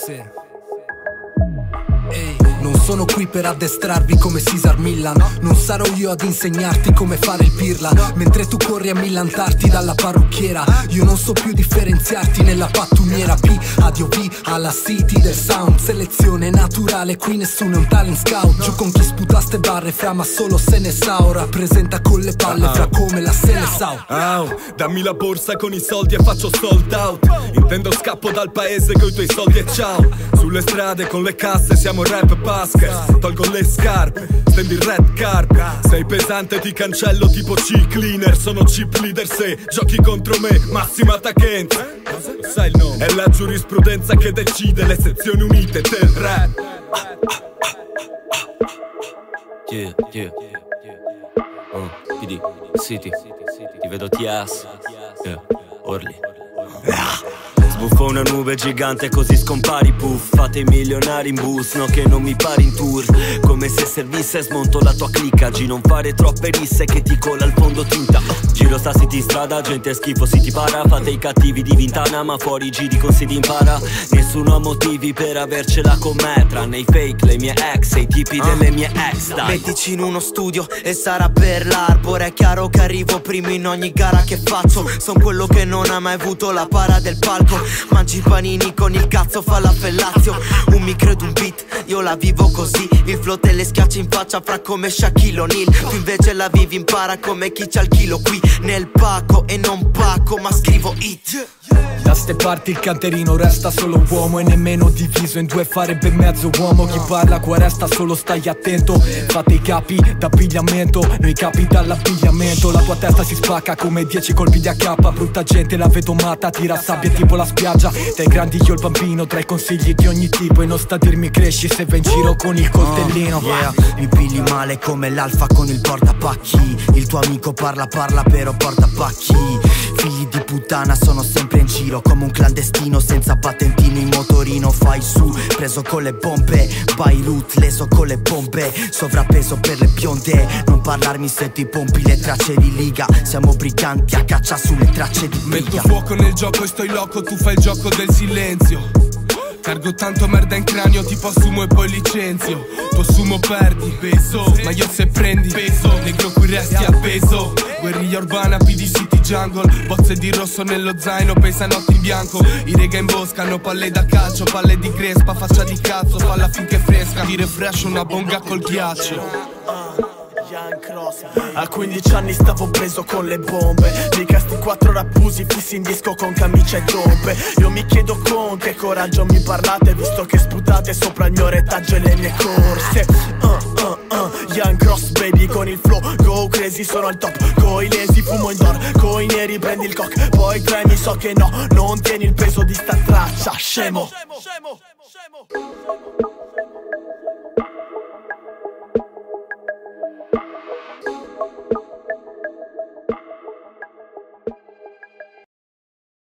Sì. Ehi, non sono qui per addestrarvi come Cesar Millan. Non sarò io ad insegnarti come fare il pirla. Mentre tu corri a millantarti dalla parrucchiera, io non so più differenziarti nella pattumiera. P, adio V, alla City del sound. Selezione naturale, qui nessuno è un talent scout. Giù con chi sputa ste barre fra, ma solo se ne sa. Ora rappresenta con le palle fra come la se ne sa. Dammi la borsa con i soldi e faccio sold out. Intendo scappo dal paese coi tuoi soldi e ciao. Sulle strade con le casse siamo rap Pascal. Tolgo le scarpe, stendi il red carpet. Sei pesante, ti cancello tipo C-cleaner. Sono chip leader se giochi contro me, massima takenza. Sai il nome? È la giurisprudenza che decide, le sezioni unite del rap. Yeah, yeah. PD, City, ti vedo Tias. Yeah, Orly. Sbuffo una nube gigante così scompari, puff. Fate i milionari in bus, no che non mi pari in tour. Come se servisse smonto la tua clicca. G, non fare troppe risse che ti cola al fondo tinta. Giro sassi in strada, gente schifo si ti para. Fate i cattivi di Vintana, ma fuori giri con si impara. Nessuno ha motivi per avercela con me, tranne i fake, le mie ex e i tipi delle mie ex. Mettici in uno studio e sarà per l'arbore. È chiaro che arrivo primo in ogni gara che faccio. Son quello che non ha mai avuto la para del palco. Mangi panini con il cazzo, fa la fellazio. Un micro ed un beat, io la vivo così. Il flow te le schiacci in faccia fra come Shaquille O'Neal. Tu invece la vivi, impara come chi c'ha il chilo qui nel pacco. E non pacco ma scrivo hit. Da ste parti il canterino resta solo uomo. E nemmeno diviso in due farebbe mezzo uomo. Chi parla qua resta solo, stai attento. Fate i capi d'abbigliamento, noi capi dall'abbigliamento. La tua testa si spacca come 10 colpi di AK. Brutta gente la vedo matta, tira sabbia tipo la spiaggia. Dai grandi io il bambino, tra i consigli di ogni tipo. E non sta a dirmi cresci se vai in giro con il coltellino. Mi pigli male come l'alfa con il portapacchi. Il tuo amico parla però portapacchi. Figli di puttana sono sempre in giro come un clandestino senza patentino in motorino. Fai su, preso con le bombe. Beirut, leso con le bombe. Sovrappeso per le bionde. Non parlarmi se ti pompi le tracce di liga. Siamo briganti a caccia sulle tracce di Metto piga. fuoco nel gioco e sto in loco, tu fai il gioco del silenzio. Cargo tanto merda in cranio, tipo assumo e poi licenzio. Tu assumo perdi peso, ma io se prendi peso, negro qui resti appeso. Guerriglia urbana, PD City Jungle. Bozze di rosso nello zaino, pesa notti in bianco. I rega imboscano, palle da calcio, palle di crespa, faccia di cazzo, falla finché fresca. Ti refresh una bonga col ghiaccio. A 15 anni stavo preso con le bombe. Dei casti 4 rappusi fissi in disco con camicia e tombe. Io mi chiedo con che coraggio mi parlate, visto che sputate sopra il mio retaggio e le mie corse. Young Cross baby con il flow, go crazy, sono al top. Coi lesi fumo indoor, coi neri prendi il cock. Poi tremi, so che no, non tieni il peso di sta traccia, scemo.